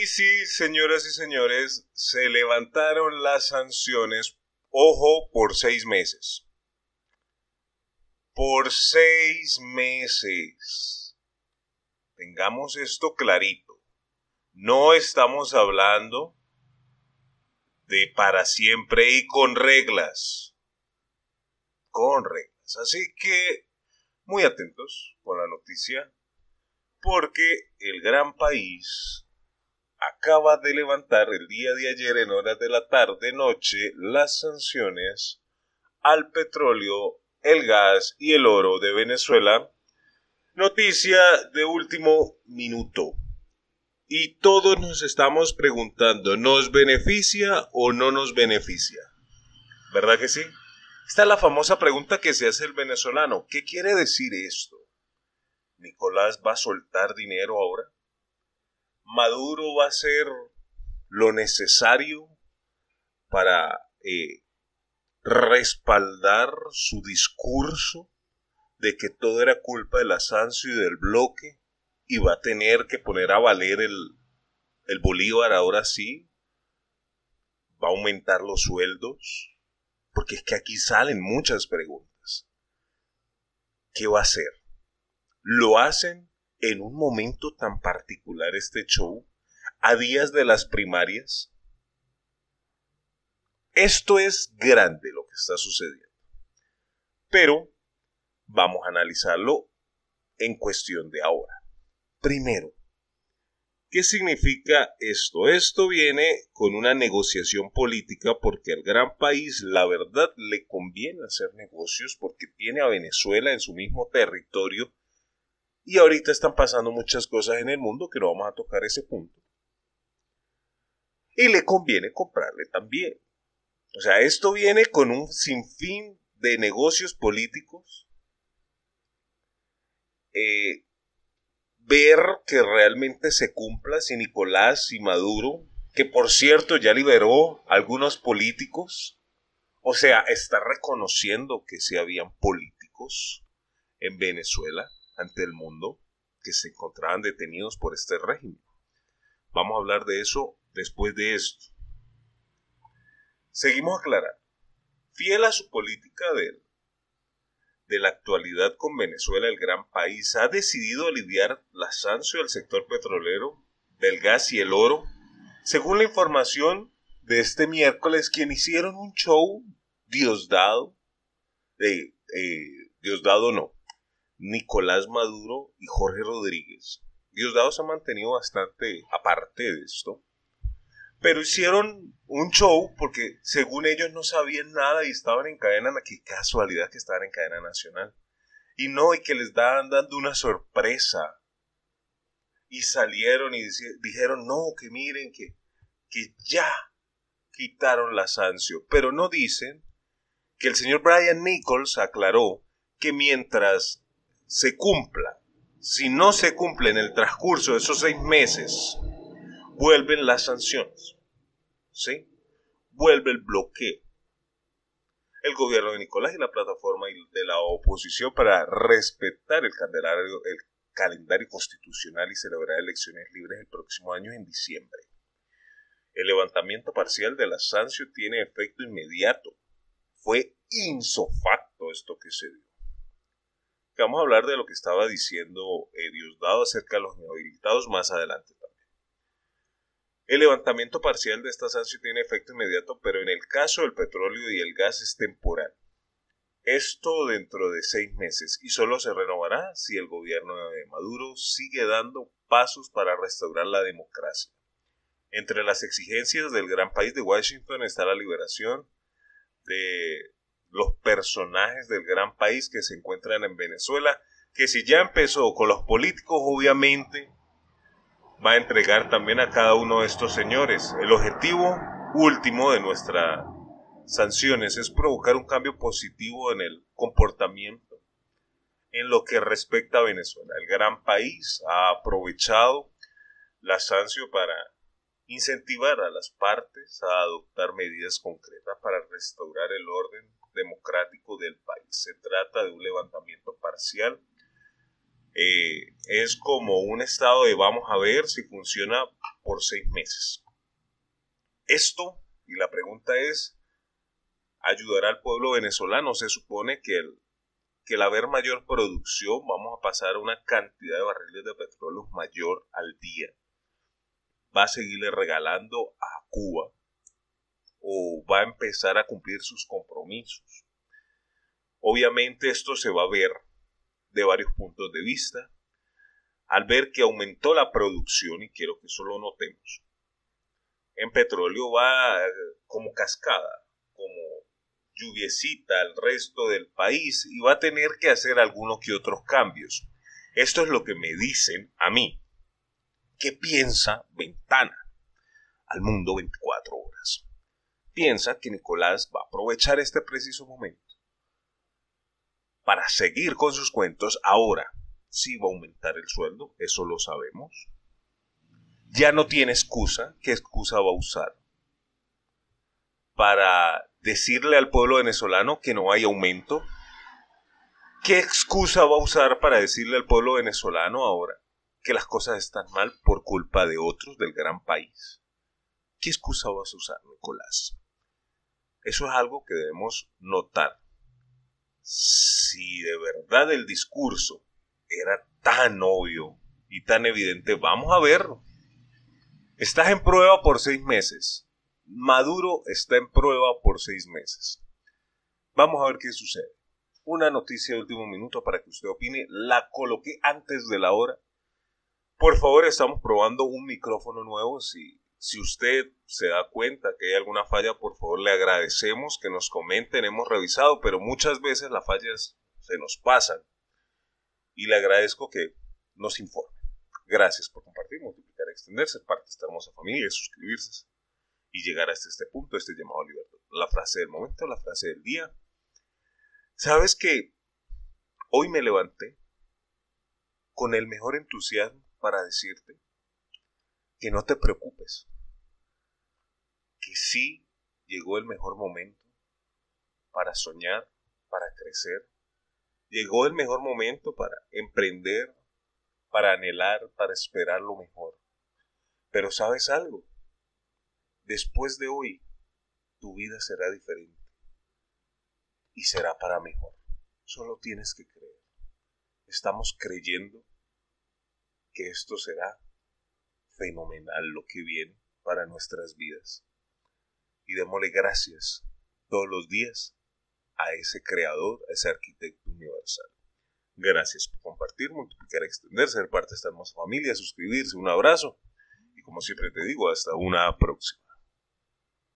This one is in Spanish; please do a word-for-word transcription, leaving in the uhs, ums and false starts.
sí, señoras y señores, se levantaron las sanciones, ojo, por seis meses. Por seis meses. Tengamos esto clarito. No estamos hablando de para siempre y con reglas. Con reglas. Así que, muy atentos con la noticia, porque el gran país acaba de levantar el día de ayer en horas de la tarde-noche las sanciones al petróleo, el gas y el oro de Venezuela. Noticia de último minuto. Y todos nos estamos preguntando, ¿nos beneficia o no nos beneficia? ¿Verdad que sí? Esta es la famosa pregunta que se hace el venezolano. ¿Qué quiere decir esto? ¿Nicolás va a soltar dinero ahora? ¿Maduro va a hacer lo necesario para eh, respaldar su discurso de que todo era culpa de la Sancio y del bloque y va a tener que poner a valer el, el bolívar ahora sí? ¿Va a aumentar los sueldos? Porque es que aquí salen muchas preguntas. ¿Qué va a hacer? ¿Lo hacen en un momento tan particular este show, a días de las primarias? Esto es grande lo que está sucediendo, pero vamos a analizarlo en cuestión de ahora. Primero, ¿qué significa esto? Esto viene con una negociación política porque al gran país, la verdad, le conviene hacer negocios porque tiene a Venezuela en su mismo territorio. Y ahorita están pasando muchas cosas en el mundo que no vamos a tocar ese punto. Y le conviene comprarle también. O sea, esto viene con un sinfín de negocios políticos. Eh, ver que realmente se cumpla si Nicolás y Maduro, que por cierto ya liberó a algunos políticos. O sea, está reconociendo que sí habían políticos en Venezuela ante el mundo que se encontraban detenidos por este régimen. Vamos a hablar de eso después de esto. Seguimos aclarando. Fiel a su política de, de la actualidad con Venezuela, el gran país ha decidido aliviar la sanción al sector petrolero, del gas y el oro, según la información de este miércoles, quien hicieron un show Diosdado, eh, eh, Diosdado no, Nicolás Maduro y Jorge Rodríguez. Diosdado se ha mantenido bastante aparte de esto, pero hicieron un show porque según ellos no sabían nada y estaban en cadena, qué casualidad que estaban en cadena nacional, y no, y que les estaban dando una sorpresa, y salieron y dijeron, no, que miren, que, que ya quitaron la sanción, pero no dicen que el señor Brian Nichols aclaró que mientras se cumpla, si no se cumple en el transcurso de esos seis meses, vuelven las sanciones, ¿sí? Vuelve el bloqueo. El gobierno de Nicolás y la plataforma de la oposición para respetar el calendario, el calendario constitucional y celebrar elecciones libres el próximo año en diciembre. El levantamiento parcial de la sanción tiene efecto inmediato. Fue insofacto esto que se dio. Vamos a hablar de lo que estaba diciendo eh, Diosdado acerca de los inhabilitados más adelante también. El levantamiento parcial de esta sanción tiene efecto inmediato, pero en el caso del petróleo y el gas es temporal. Esto dentro de seis meses y solo se renovará si el gobierno de Maduro sigue dando pasos para restaurar la democracia. Entre las exigencias del gran país de Washington está la liberación de los personajes del gran país que se encuentran en Venezuela, que si ya empezó con los políticos, obviamente va a entregar también a cada uno de estos señores. El objetivo último de nuestras sanciones es provocar un cambio positivo en el comportamiento en lo que respecta a Venezuela. El gran país ha aprovechado la sanción para incentivar a las partes a adoptar medidas concretas para restaurar el orden democrático del país. Se trata de un levantamiento parcial. Eh, es como un estado de vamos a ver si funciona por seis meses. Esto, y la pregunta es, ¿ayudará al pueblo venezolano? Se supone que, el, que al haber mayor producción vamos a pasar a una cantidad de barriles de petróleo mayor al día. ¿Va a seguirle regalando a Cuba? ¿O va a empezar a cumplir sus compromisos? Obviamente esto se va a ver de varios puntos de vista. Al ver que aumentó la producción, y quiero que eso lo notemos, en petróleo va como cascada, como lluviecita al resto del país y va a tener que hacer algunos que otros cambios. Esto es lo que me dicen a mí. ¿Qué piensa Ventana al Mundo veinticuatro horas? Piensa que Nicolás va a aprovechar este preciso momento para seguir con sus cuentos. Ahora sí va a aumentar el sueldo, eso lo sabemos. Ya no tiene excusa. ¿Qué excusa va a usar? Para decirle al pueblo venezolano que no hay aumento. ¿Qué excusa va a usar para decirle al pueblo venezolano ahora que las cosas están mal por culpa de otros del gran país? ¿Qué excusa vas a usar, Nicolás? Eso es algo que debemos notar. Si de verdad el discurso era tan obvio y tan evidente, vamos a verlo. Estás en prueba por seis meses. Maduro está en prueba por seis meses. Vamos a ver qué sucede. Una noticia de último minuto para que usted opine. La coloqué antes de la hora. Por favor, estamos probando un micrófono nuevo. Si, si usted se da cuenta que hay alguna falla, por favor le agradecemos que nos comenten. Hemos revisado, pero muchas veces las fallas se nos pasan. Y le agradezco que nos informe. Gracias por compartir, multiplicar, extender, ser parte de esta hermosa familia, suscribirse y llegar hasta este punto, este llamado a libertad. La frase del momento, la frase del día. ¿Sabes que hoy me levanté con el mejor entusiasmo para decirte que no te preocupes? Que sí llegó el mejor momento para soñar, para crecer. Llegó el mejor momento para emprender, para anhelar, para esperar lo mejor. Pero ¿sabes algo? Después de hoy, tu vida será diferente y será para mejor. Solo tienes que creer. Estamos creyendo que esto será fenomenal lo que viene para nuestras vidas. Y démosle gracias todos los días a ese creador, a ese arquitecto universal. Gracias por compartir, multiplicar, extender, ser parte de esta hermosa familia, suscribirse, un abrazo y como siempre te digo, hasta una próxima.